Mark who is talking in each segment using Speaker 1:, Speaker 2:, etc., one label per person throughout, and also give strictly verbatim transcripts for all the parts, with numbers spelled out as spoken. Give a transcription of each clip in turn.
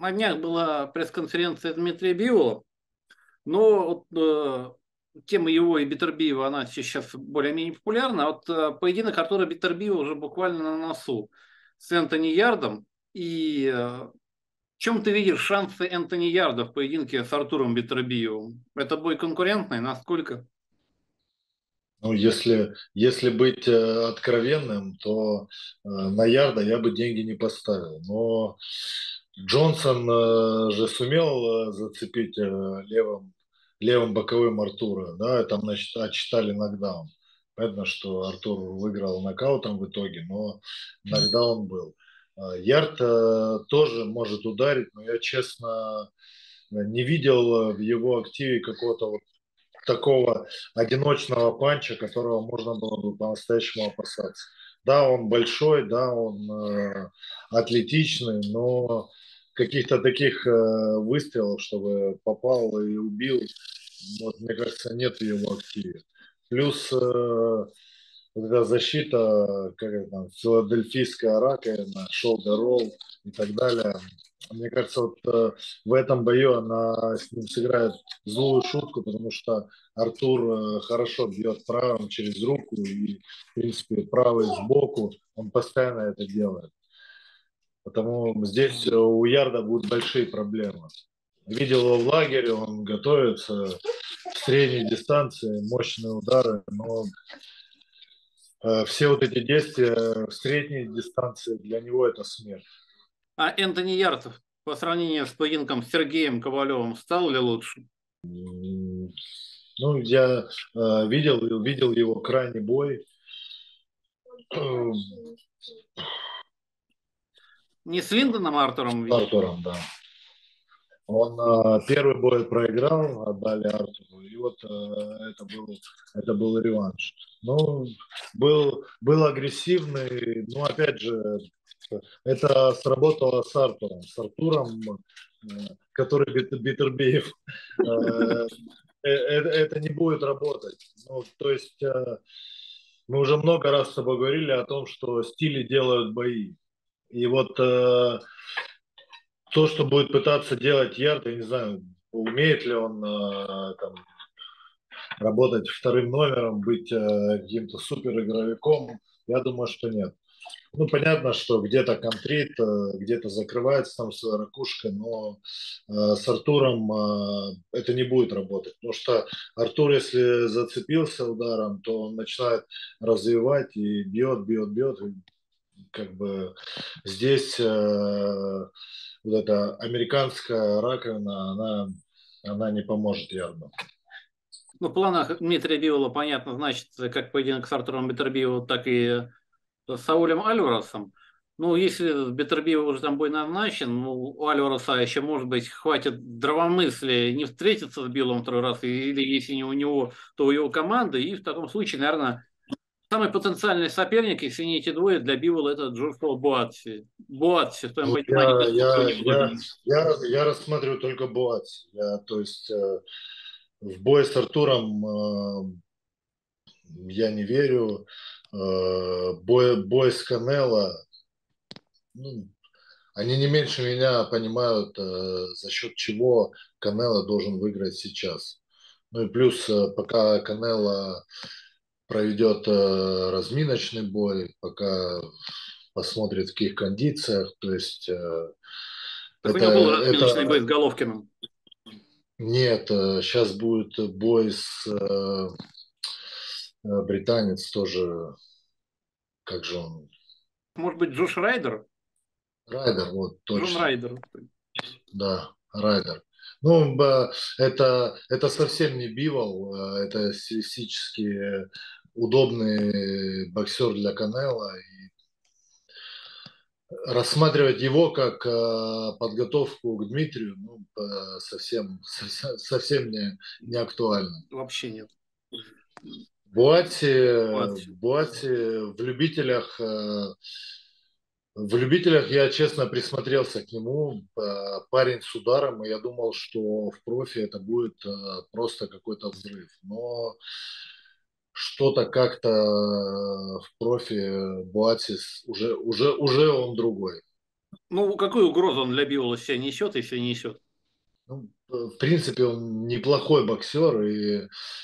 Speaker 1: На днях была пресс-конференция Дмитрия Биола, но вот, э, тема его и Бетербиева, она сейчас более-менее популярна. А вот э, поединок Артура Бетербиева уже буквально на носу с Энтони Ярдом. И э, в чем ты видишь шансы Энтони Ярда в поединке с Артуром Бетербиевым? Это бой конкурентный? Насколько?
Speaker 2: Ну, если, если быть э, откровенным, то э, на Ярда я бы деньги не поставил. Но Джонсон э, же сумел э, зацепить э, левым, левым боковым Артура, да, и там значит, отчитали нокдаун. Понятно, что Артур выиграл нокаутом в итоге, но нокдаун был. Э, Ярд э, тоже может ударить, но я, честно, не видел в его активе какого-то вот такого одиночного панча, которого можно было бы по-настоящему опасаться. Да, он большой, да, он э, атлетичный, но каких-то таких э, выстрелов, чтобы попал и убил, вот, мне кажется, нет в его активе. Плюс э, вот эта защита, как это там, филадельфийская раковина, shoulder roll и так далее. Мне кажется, вот э, в этом бою она с ним сыграет злую шутку, потому что Артур э, хорошо бьет правым через руку и, в принципе, правый сбоку. Он постоянно это делает. Потому здесь э, у Ярда будут большие проблемы. Видел его в лагере, он готовится в средней дистанции, мощные удары, но Э, все вот эти действия в средней дистанции для него это смерть.
Speaker 1: А Энтони Ярд по сравнению с поединком с Сергеем Ковалевым стал ли лучше?
Speaker 2: М, Ну, я э, видел, видел его крайний бой. Э,
Speaker 1: Не с Линдоном Артуром
Speaker 2: с
Speaker 1: видел?
Speaker 2: Артуром, да. Он э, первый бой проиграл, отдали Артуру, и вот э, это был, это был реванш. Ну, был, был агрессивный, но опять же, это сработало с Артуром. С Артуром, э, который Бит- Битербиев, э, э, э, это не будет работать. Ну, то есть э, мы уже много раз с тобой говорили о том, что стили делают бои. И вот э, то, что будет пытаться делать Ярд, я не знаю, умеет ли он э, там, работать вторым номером, быть э, каким-то супер игровиком, я думаю, что нет. Ну, понятно, что где-то контрит, э, где-то закрывается там своя ракушка, но э, с Артуром э, это не будет работать. Потому что Артур, если зацепился ударом, то он начинает развивать и бьет, бьет, бьет. И как бы здесь э, вот эта американская раковина, она, она не поможет Ярду.
Speaker 1: Ну, в планах Дмитрия Биола, понятно, значит, как поединок с Артуром Бетербиевым, так и с Саулем Альваресом. Ну, если Бетербиев уже там бой назначен, ну, у Альвареса еще, может быть, хватит здравомыслия не встретиться с Биллом второй раз, или если не у него, то у его команды. И в таком случае, наверное, самый потенциальный соперник, если не эти двое, для Билла это Джошуа Буатси. Буатси, в твоем
Speaker 2: Ну,
Speaker 1: понимании,
Speaker 2: я,
Speaker 1: насколько
Speaker 2: я,
Speaker 1: не
Speaker 2: я,
Speaker 1: выгоден.
Speaker 2: я, я рассматриваю только Буатси. Я, то есть э, в бой с Артуром э, я не верю. Э, бой, бой с Канело, ну, они не меньше меня понимают, э, за счет чего Канело должен выиграть сейчас. Ну и плюс, э, пока Канело проведет э, разминочный бой, пока посмотрит, в каких кондициях, то есть э,
Speaker 1: Так у
Speaker 2: это,
Speaker 1: него был разминочный
Speaker 2: это
Speaker 1: бой с Головкиным.
Speaker 2: нет, сейчас будет бой с э, э, британец тоже, как же он,
Speaker 1: Может быть, Джош Райдер?
Speaker 2: Райдер, вот
Speaker 1: Джон
Speaker 2: точно.
Speaker 1: Райдер.
Speaker 2: Да, Райдер. Ну, б- это, это совсем не Бивол, э, это стилистически э, удобный боксер для Канела. И рассматривать его как э, подготовку к Дмитрию, ну, э, совсем, совсем, совсем не, не актуально.
Speaker 1: Вообще нет.
Speaker 2: Буатси,
Speaker 1: Буатси.
Speaker 2: Буатси в любителях, э, в любителях я, честно, присмотрелся к нему. Э, Парень с ударом, и я думал, что в профи это будет э, просто какой-то взрыв. Но что-то как-то э, в профи Буатси уже, уже, уже он другой.
Speaker 1: Ну, какую угрозу он для Биола себя несет, если несет?
Speaker 2: Ну, в принципе, он неплохой боксер, и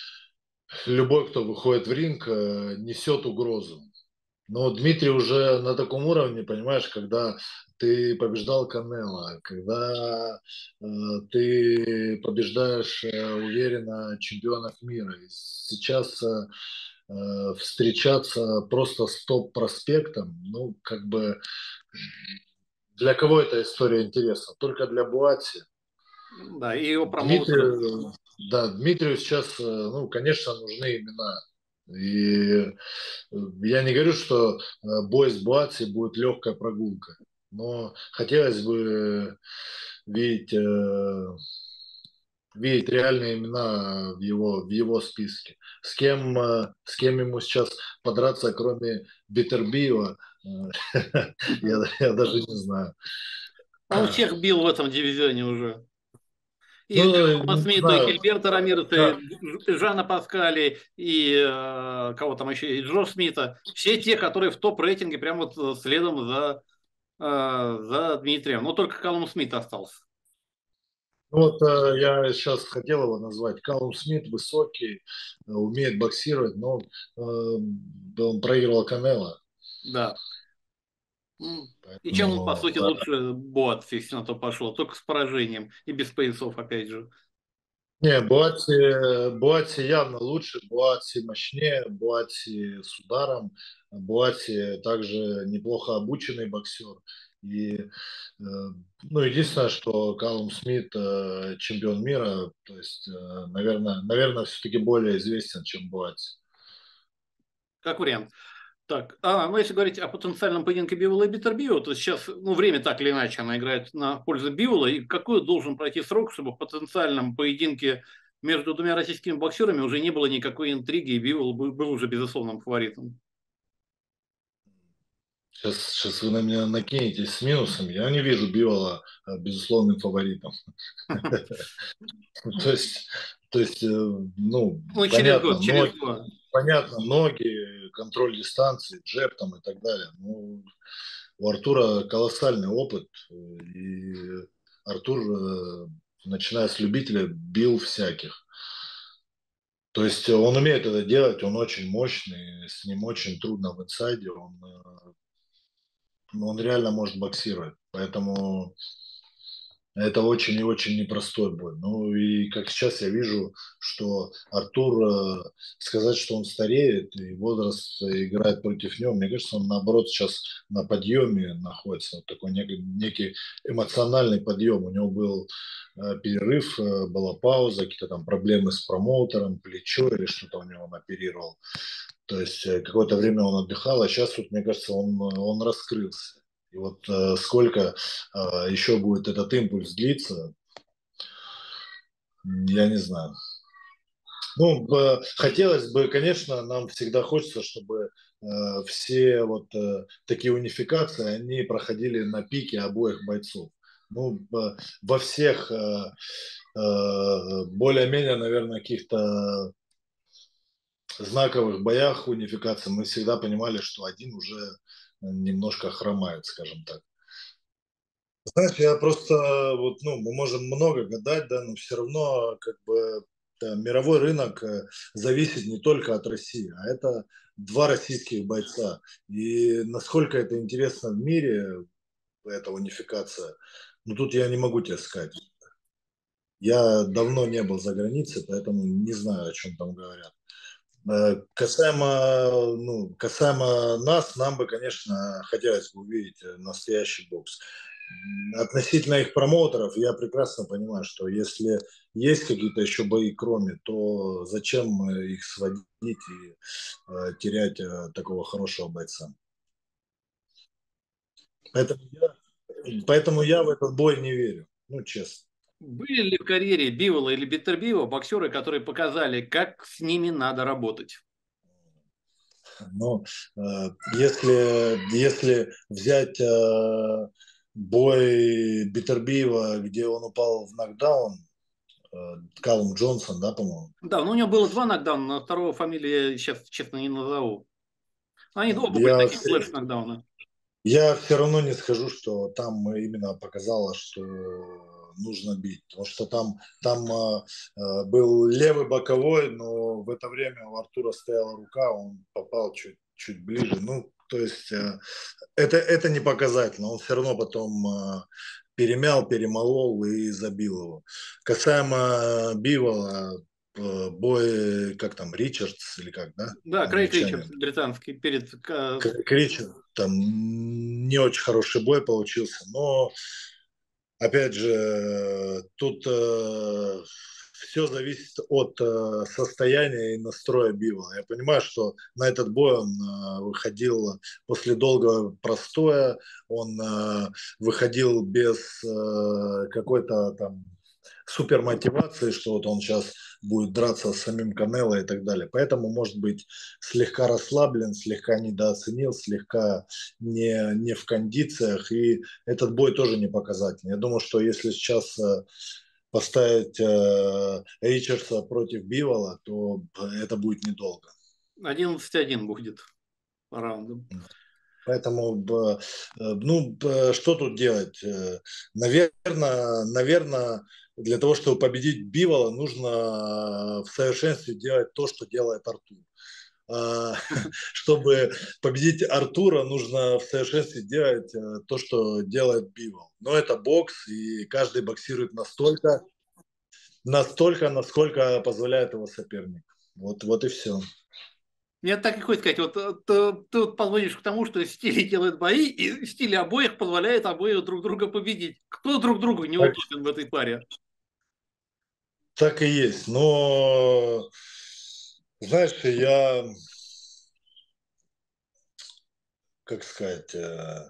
Speaker 2: любой, кто выходит в ринг, э, несет угрозу. Но Дмитрий уже на таком уровне, понимаешь, когда ты побеждал Канело, когда э, ты побеждаешь э, уверенно чемпионов мира. И сейчас э, э, встречаться просто с топ-проспектом, ну, как бы для кого эта история интересна? Только для Буатси.
Speaker 1: Да, и его промоутера.
Speaker 2: Дмитрию, да, Дмитрию сейчас, э, ну, конечно, нужны имена. И э, я не говорю, что э, бой с Буатси будет легкая прогулка, но хотелось бы видеть, э, видеть реальные имена в его, в его списке. С кем, э, с кем ему сейчас подраться, кроме Битербиева, э, я, я даже не знаю.
Speaker 1: Он всех бил в этом дивизионе уже. И
Speaker 2: Ну,
Speaker 1: Калума
Speaker 2: не
Speaker 1: Смита, и
Speaker 2: знаю.
Speaker 1: Гильберта Рамиреса, и
Speaker 2: Да.
Speaker 1: Жана Паскали, и э, кого там еще, и Джо Смита. Все те, которые в топ-рейтинге прямо вот э, следом за, э, за Дмитрием. Но только Калум Смит остался.
Speaker 2: Ну вот э, я сейчас хотел его назвать. Калум Смит высокий, э, умеет боксировать, но э, он проигрывал Канело.
Speaker 1: Да. М. И чем он, по
Speaker 2: Поэтому
Speaker 1: сути,
Speaker 2: да.
Speaker 1: лучше Боат, если на то пошло. Только с поражением и без поясов, опять же.
Speaker 2: Не, Буатси, Буатси явно лучше, Буатси мощнее, Буатси с ударом, Буатси также неплохо обученный боксер. И, э, ну, единственное, что Калум Смит э, чемпион мира, то есть, э, наверное, наверное, все-таки более известен, чем Буатси.
Speaker 1: Как вариант. Так, а, ну если говорить о потенциальном поединке Бивола и Битербиева, то сейчас, ну, время так или иначе, она играет на пользу Бивола. И какой должен пройти срок, чтобы в потенциальном поединке между двумя российскими боксерами уже не было никакой интриги, и Бивол был, был уже безусловным фаворитом?
Speaker 2: Сейчас, сейчас вы на меня накинетесь с минусом. Я не вижу Биола э, безусловным фаворитом. То есть, то есть, э, ну,
Speaker 1: Ну, через
Speaker 2: понятно,
Speaker 1: год,
Speaker 2: ноги,
Speaker 1: через два.
Speaker 2: понятно, ноги, контроль дистанции, джеб там и так далее. Ну, у Артура колоссальный опыт, э, и Артур, э, начиная с любителя, бил всяких. То есть он умеет это делать, он очень мощный, с ним очень трудно в инсайде, он, э, он реально может боксировать. Поэтому это очень и очень непростой бой. Ну и как сейчас я вижу, что Артур, э, сказать, что он стареет и возраст играет против него, мне кажется, он наоборот сейчас на подъеме находится, вот такой некий, некий эмоциональный подъем. У него был э, перерыв, э, была пауза, какие-то там проблемы с промоутером, плечо или что-то у него он оперировал. То есть э, какое-то время он отдыхал, а сейчас вот, мне кажется, он, э, он раскрылся. И вот э, сколько э, еще будет этот импульс длиться, я не знаю. Ну, э, хотелось бы, конечно, нам всегда хочется, чтобы э, все вот э, такие унификации, они проходили на пике обоих бойцов. Ну, э, во всех э, э, более-менее, наверное, каких-то знаковых боях унификации мы всегда понимали, что один уже немножко хромает, скажем так. Знаешь, я просто, вот, ну, мы можем много гадать, да, но все равно, как бы, да, мировой рынок э, зависит не только от России, а это два российских бойца. И насколько это интересно в мире, эта унификация, ну, тут я не могу тебе сказать. Я давно не был за границей, поэтому не знаю, о чем там говорят. Э, Касаемо, ну, касаемо нас, нам бы, конечно, хотелось бы увидеть э, настоящий бокс. М, Относительно их промоутеров, я прекрасно понимаю, что если есть какие-то еще бои кроме, то зачем э, их сводить и э, терять э, такого хорошего бойца. Поэтому я, поэтому я в этот бой не верю, ну, честно.
Speaker 1: Были ли в карьере Бивола или Битербиева боксеры, которые показали, как с ними надо работать?
Speaker 2: Но э, если, если взять э, бой Битербиева, где он упал в нокдаун, э, Калум Джонсон, да, по-моему,
Speaker 1: Да, но у него было два нокдауна, но второго фамилии я сейчас, честно, не назову. Они оба были
Speaker 2: я,
Speaker 1: такие флеш-нокдауны.
Speaker 2: Я все равно не скажу, что там именно показало, что нужно бить, потому что там, там а, а, был левый боковой, но в это время у Артура стояла рука, он попал чуть, чуть ближе. Ну, то есть а, это, это не показательно. Он все равно потом а, перемял, перемолол и забил его. Касаемо Бивола, э, бой, как там, Ричардс или как, да,
Speaker 1: Да, Крейг Ричардс,
Speaker 2: англичанин.
Speaker 1: британский, перед... э,
Speaker 2: Кричер, там не очень хороший бой получился, но опять же тут э, все зависит от э, состояния и настроя Бива. Я понимаю, что на этот бой он э, выходил после долгого простоя, он э, выходил без э, какой-то там супер мотивации, что вот он сейчас будет драться с самим Канело и так далее. Поэтому, может быть, слегка расслаблен, слегка недооценил, слегка не, не в кондициях. И этот бой тоже не показательный. Я думаю, что если сейчас э, поставить э, Ричардса против Бивола, то это будет недолго.
Speaker 1: одиннадцать один будет по раундам.
Speaker 2: Поэтому, б- э, ну, б- что тут делать? Наверное, наверное, для того, чтобы победить Бивола, нужно в совершенстве делать то, что делает Артур. А, Чтобы победить Артура, нужно в совершенстве делать э, то, что делает Бивол. Но это бокс, и каждый боксирует настолько, настолько, насколько позволяет его соперник. Вот, вот и все.
Speaker 1: Мне так и хочется сказать, вот э, ты, ты вот подводишь к тому, что стили делают бои, и стили обоих позволяет обоих друг друга победить. Кто друг другу
Speaker 2: Так,
Speaker 1: неудобен в этой паре?
Speaker 2: так и есть. Но, знаешь, я, как сказать, э,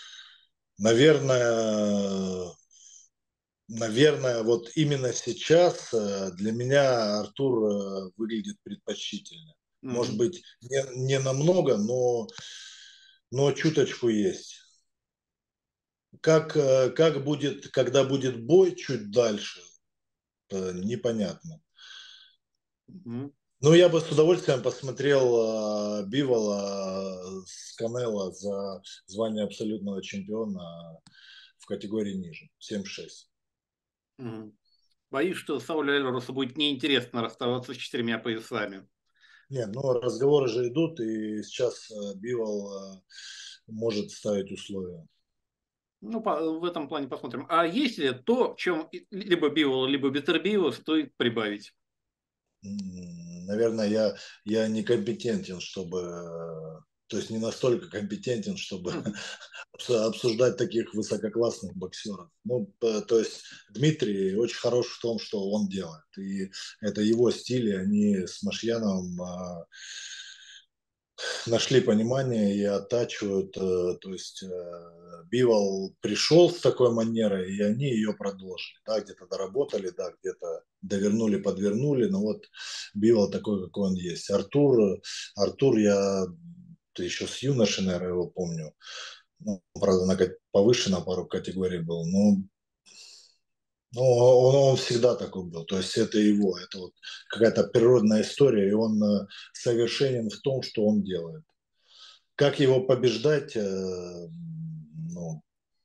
Speaker 2: наверное, наверное, вот именно сейчас э, для меня Артур э, выглядит предпочтительно. Может
Speaker 1: Мгм.
Speaker 2: быть, не, не намного, но, но чуточку есть. Как, э, как будет, когда будет бой чуть дальше, э, непонятно.
Speaker 1: Мгм.
Speaker 2: Но я бы с удовольствием посмотрел э, Бивола с Канело за звание абсолютного чемпиона в категории ниже, семь шесть.
Speaker 1: Мгм. Боюсь, что Саулю Альваресу будет неинтересно расставаться с четырьмя поясами.
Speaker 2: Не, ну разговоры же идут, и сейчас э, Бивол э, может ставить условия.
Speaker 1: Ну, по- в этом плане посмотрим. А есть ли то, в чем и- либо Биола, либо Бетербиева стоит прибавить?
Speaker 2: М, Наверное, я, я некомпетентен, чтобы, э, то есть не настолько компетентен, чтобы обс- обсуждать таких высококлассных боксеров. Ну, п- то есть Дмитрий очень хорош в том, что он делает. И это его стиль, и они с Машьяновым а, нашли понимание и оттачивают. э, То есть э, Бивол пришел с такой манерой, и они ее продолжили. Да, где-то доработали, да, где-то довернули, подвернули, но вот Бивол такой, какой он есть. Артур, Артур, я еще с юноши, наверное, его помню. Ну, правда, на повыше на пару категорий был, но ну, он, он всегда такой был, то есть это его, это вот какая-то природная история, и он э, совершенен в том, что он делает. Как его побеждать? э, Ну,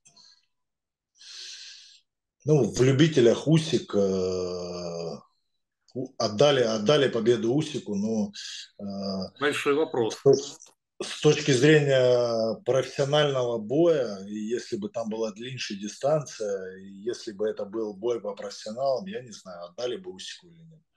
Speaker 2: ну в любителях Усик э, отдали, отдали победу Усику, но э,
Speaker 1: Большой вопрос.
Speaker 2: с точ- с точки зрения профессионального боя, и если бы там была длиннее дистанция, и если бы это был бой по профессионалам, я не знаю, отдали бы Усику или нет.